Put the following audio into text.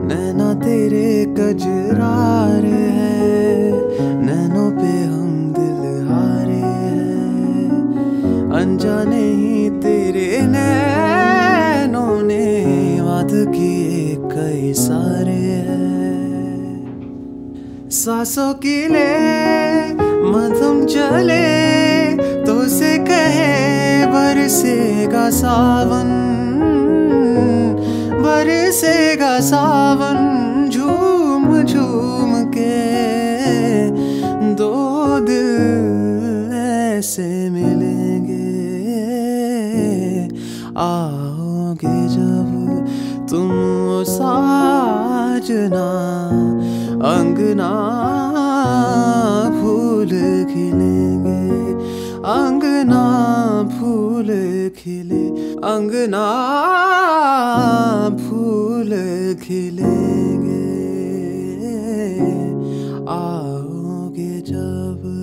नैना तेरे कजरार है, नैनों पे हम दिल हारे हैं। अनजाने ही तेरे नैनों ने वाद किए कई सारे हैं। सांसों की ले मधुम चले तो से कहे बरसेगा सावन, बरसेगा सावन। झूम झूम के दो दिल ऐसे मिलेंगे, आओगे जब तुम ओ साजना, अंगना फूल खिलेंगे, अंगना फूल खिले, अंगना फूल खिलेंगे, आओगे जब।